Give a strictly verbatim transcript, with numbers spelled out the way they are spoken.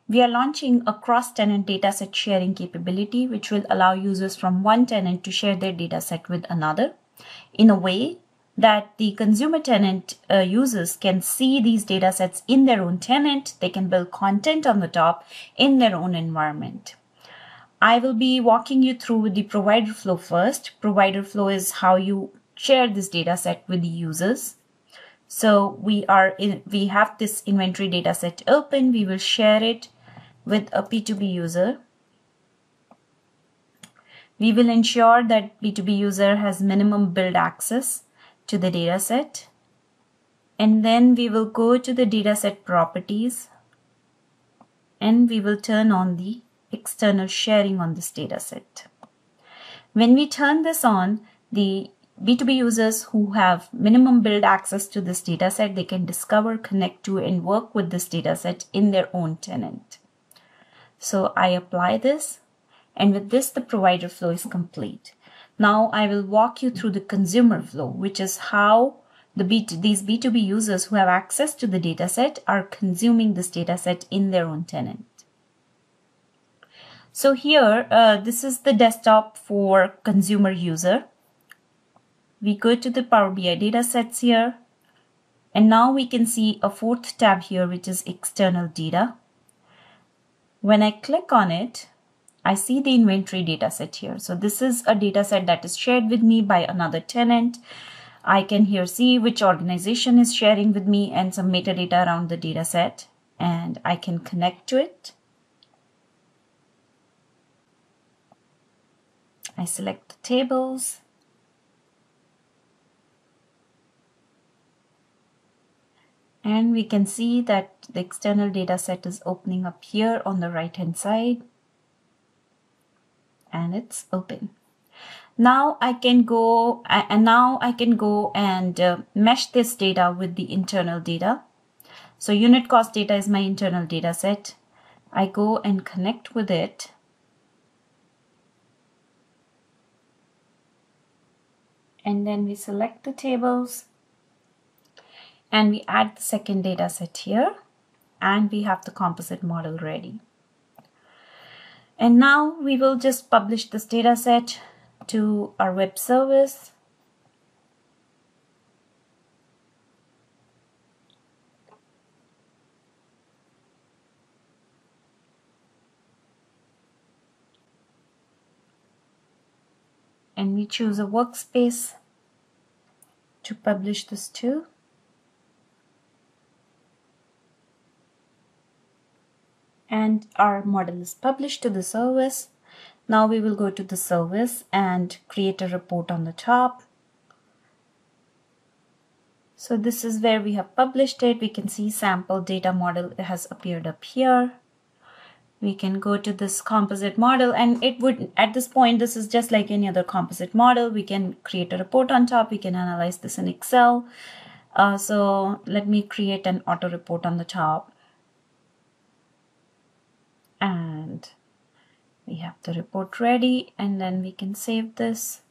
We are launching a cross-tenant dataset sharing capability, which will allow users from one tenant to share their dataset with another in a way that the consumer tenant uh, users can see these datasets in their own tenant. They can build content on the top in their own environment. I will be walking you through the provider flow first. Provider flow is how you share this dataset with the users. So we are in, we have this inventory dataset open. We will share it with a P two B user. We will ensure that P two B user has minimum build access to the dataset. And then we will go to the dataset properties and we will turn on the external sharing on this dataset. When we turn this on, the B two B users who have minimum build access to this dataset, they can discover, connect to, and work with this dataset in their own tenant. So I apply this, and with this, the provider flow is complete. Now I will walk you through the consumer flow, which is how the B two, these B two B users who have access to the dataset are consuming this dataset in their own tenant. So here, uh, this is the desktop for consumer user. We go to the Power B I datasets here, and now we can see a fourth tab here, which is external data. When I click on it, I see the inventory dataset here. So this is a dataset that is shared with me by another tenant. I can here see which organization is sharing with me and some metadata around the dataset, and I can connect to it. I select the tables. And we can see that the external data set is opening up here on the right hand side. And it's open. Now I can go and now I can go and uh, mesh this data with the internal data. So unit cost data is my internal data set. I go and connect with it. And then we select the tables. And we add the second data set here, and we have the composite model ready. And now we will just publish this data set to our web service. And we choose a workspace to publish this to. And our model is published to the service. Now we will go to the service and create a report on the top. So this is where we have published it. We can see sample data model has appeared up here. We can go to this composite model, and it would, at this point, this is just like any other composite model. We can create a report on top. We can analyze this in Excel. Uh, so let me create an auto report on the top. And we have the report ready, and then we can save this.